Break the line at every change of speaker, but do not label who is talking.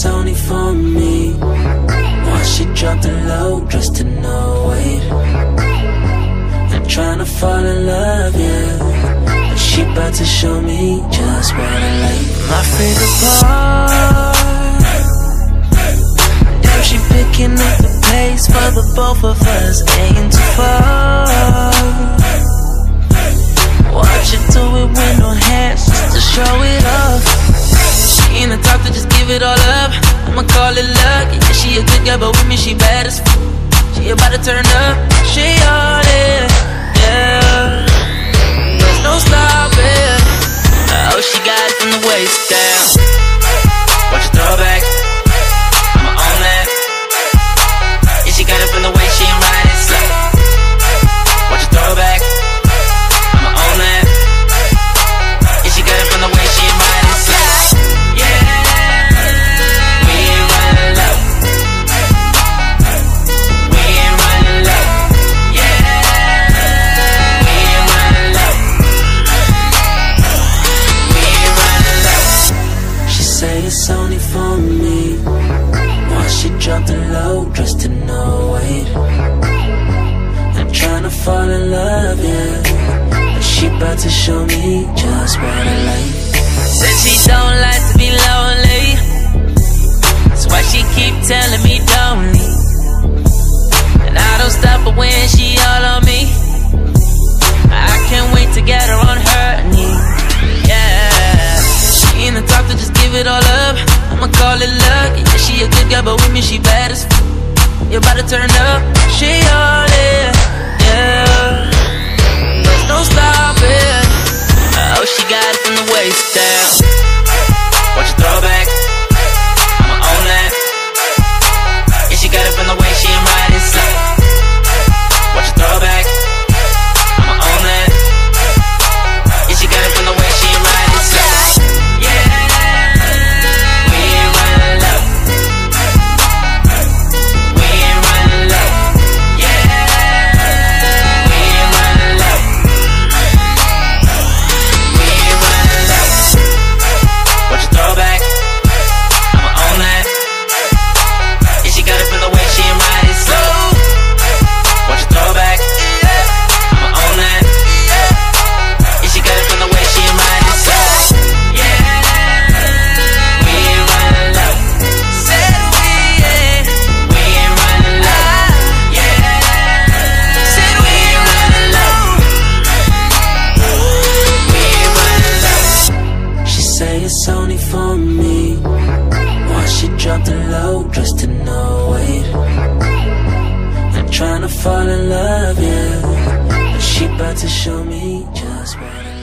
it's only for me. Why she dropped the low just to no weight, and tryna fall in love, yeah. But she bout to show me just what I like. My favorite part, damn, she picking up the pace for the both of us, ain't too far. Watch her do it with no hands, just to show it off. She ain't the type to just give it all up, I'ma call it luck. Yeah, she a good girl, but with me she bad as f. She about to turn up, she all in, yeah. There's no stopping. Oh, she got it from the waist down. Watch her throw it back, I'ma own that. Yeah, she got it from the way she ain't riding slow. Watch her throw it back, I'ma own that. Yeah, she got it from the way she ain't riding slow. Yeah, we ain't running low. We ain't running low. Yeah, we ain't running low. We ain't running low. She say it's only for me. Why she dropped the low just to no weight, and tryna fall in love, yeah. But she bout to show me just what I like. Said she don't like to be lonely, that's why she keep telling me don't leave. And I don't stop her when she all on me. I can't wait to get her on her knee, yeah. She ain't the type to just give it all up, I'ma call it luck. Yeah, she a good girl, but with me she bad as f. You about to turn up, she all in, yeah. There's no stopping. Oh, she got it from the waist down. Watch her throw it back, I'ma own that. Yeah, she got it from the way she ain't riding slow. Watch her throw it back, I'ma own that. Yeah, she got it from the way she ain't riding slow. Yeah, we ain't running low. We ain't running low. Yeah, we ain't running low. We ain't running low. Watch her throw it back, I'ma own that. Yeah, she got it from the way she ain't riding slow. Watch her throw it back, I'ma own that. Yeah, she got it from the way she ain't riding slow. Yeah, we ain't running low. Said we ain't running low. Yeah, said we ain't running low. We ain't running low. She say it's only for me. Why she dropped the low just to no weight, and tryna fall in love, yeah. But she bout to show me just what I